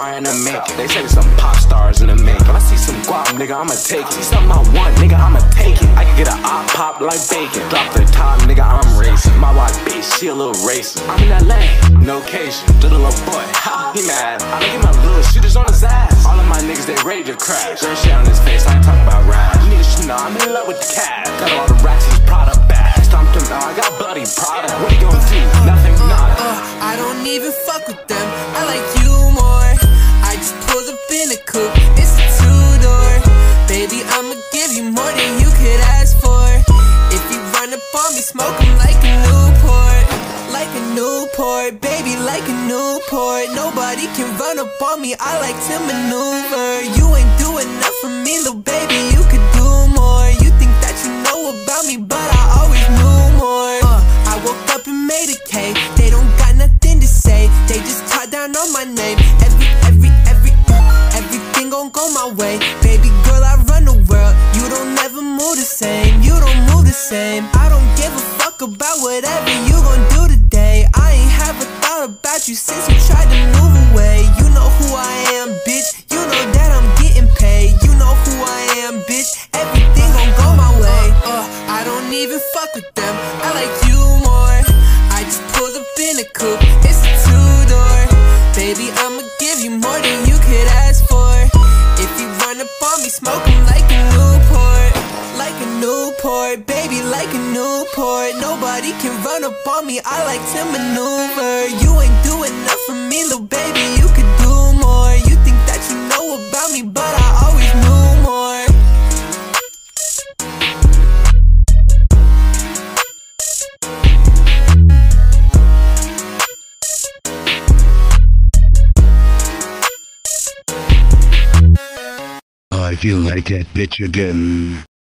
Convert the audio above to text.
star and a make it. They say some pop stars in the make. If I see some guap, nigga, I'ma take it. See something I want, nigga, I'ma take it. I can get a op pop like bacon. Drop the top, nigga, I'm racing. My watch bitch, she a little racist. I'm in LA, no occasion. To the little boy, ha, he mad. I look at my little shooters on his ass. All of my niggas, they ready to crash. Girl shit on his face, I ain't talking about rap. Niggas should know I'm in love with the cat. Got all the racks, he's Prada bag. Stomped him out, I got bloody Prada. What you gonna do? Nothing, nada. I don't even fuck with them, I like you more. I just pulled up in a coupe, it's a two-door. Baby, I'ma give you more than you could ask for. If you run up on me, smoke 'em like a Newport. Like a Newport, baby, like a Newport. Nobody can run up on me, I like to maneuver. You ain't doing enough for me, little baby, you could do more. You think that you know about me, but I always knew more. I woke up and made a K, they don't got nothing to say. They just talk down on my name. Everything gon' go my way. Baby girl, I run the world. You don't never move the same. You don't move the same. I don't give a fuck about whatever you gon' do today. I ain't have a thought about you since you tried to move away. You know who I am, bitch. You know that I'm getting paid. You know who I am, bitch. Everything gon' go my way. I don't even fuck with them, I like you more. I just pulled up in a coupe, it's a two-door. Baby, I'ma give you more than you could ask for. If you run up on me, smoke 'em like a Newport. Like a Newport, baby, like a Newport. Nobody can run up on me, I like to maneuver. You ain't doing enough for me, little baby, you could do more. You think that you know about me, but I always knew more. I feel like that bitch again.